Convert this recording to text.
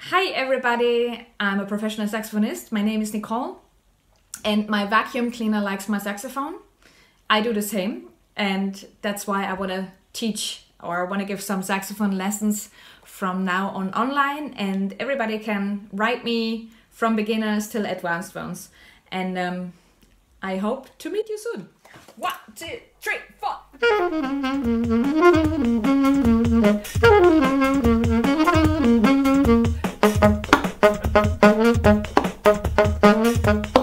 Hi everybody, I'm a professional saxophonist. My name is Nicole and my vacuum cleaner likes my saxophone. I do the same, and that's why I want to teach or I want to give some saxophone lessons from now on online, and everybody can write me from beginners till advanced ones. And I hope to meet you soon. 1, 2, 3, 4.